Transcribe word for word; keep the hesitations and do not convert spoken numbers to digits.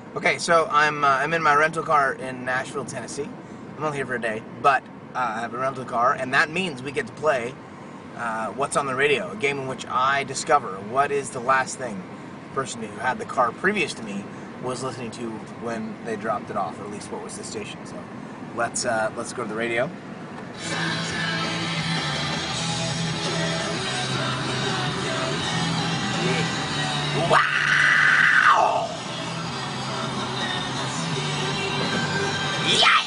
Okay, so I'm uh, I'm in my rental car in Nashville, Tennessee. I'm only here for a day, but uh, I have a rental car, and that means we get to play uh, What's on the Radio, a game in which I discover what is the last thing the person who had the car previous to me was listening to when they dropped it off, or at least what was the station. So let's uh, let's go to the radio. Yeah. Wow! Yeah!